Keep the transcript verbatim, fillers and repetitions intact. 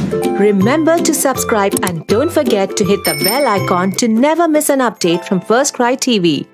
Remember to subscribe and don't forget to hit the bell icon to never miss an update from FirstCry T V.